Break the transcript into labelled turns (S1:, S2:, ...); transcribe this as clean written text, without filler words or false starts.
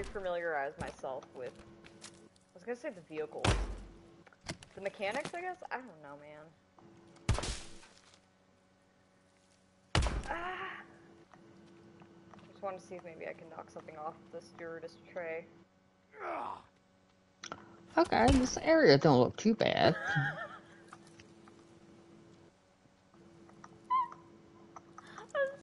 S1: familiarize myself with, I was gonna say the vehicles. The mechanics, I guess? I don't know, man. Ah! Just want to see if maybe I can knock something off the stewardess tray.
S2: Okay, this area don't look too bad.